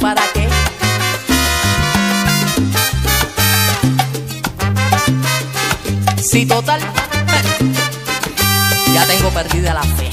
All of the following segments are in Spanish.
para qué. Sí, total, ya tengo perdida la fe.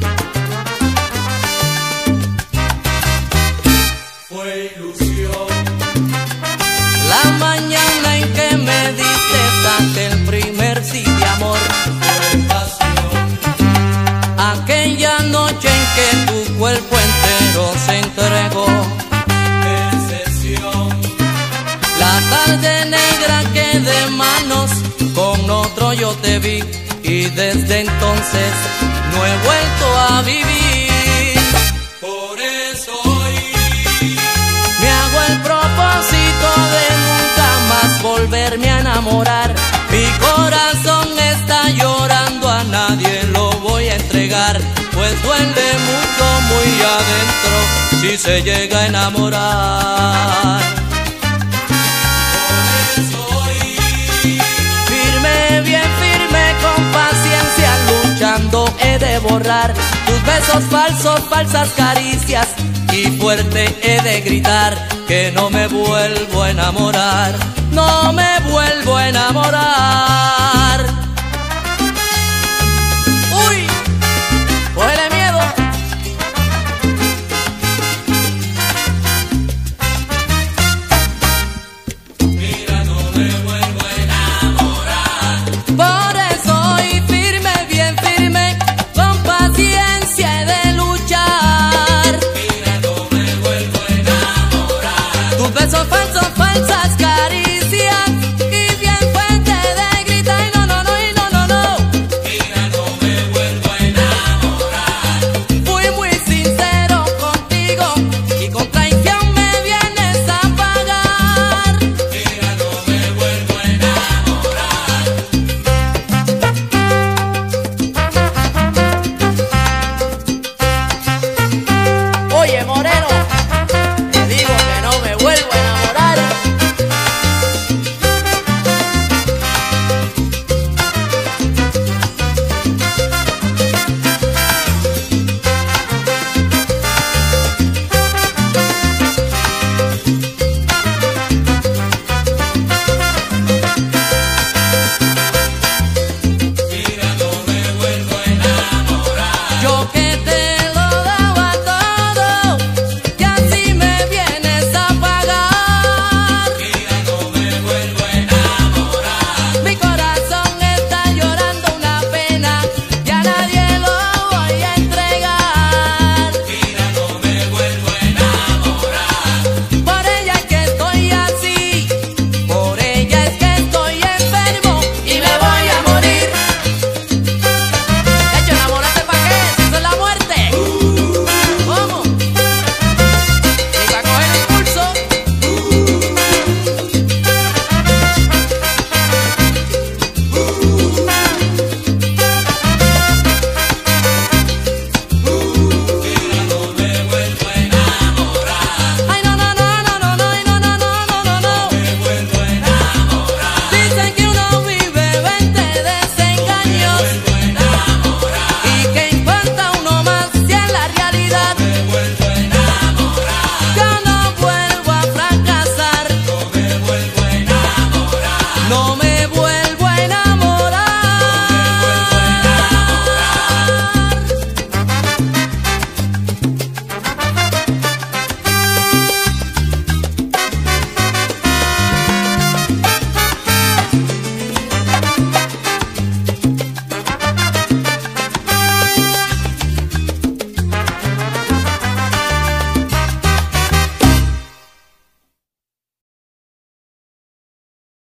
Fue ilusión La mañana en que me diste aquel primer sí de amor, fue pasión, aquella noche en que tu cuerpo entero se entregó, decepción, la tarde negra que de manos con otro yo te vi, y desde entonces no he vuelto a vivir. por eso hoy Me hago el propósito de nunca más volverme a enamorar. Mi corazón está llorando, a nadie lo voy a entregar, pues duele mucho muy adentro si se llega a enamorar. por eso hoy Firme, bien firme, con paciencia, luchando he de borrar tus besos falsos, falsas caricias, y fuerte he de gritar que no me vuelvo a enamorar, no me vuelvo a enamorar.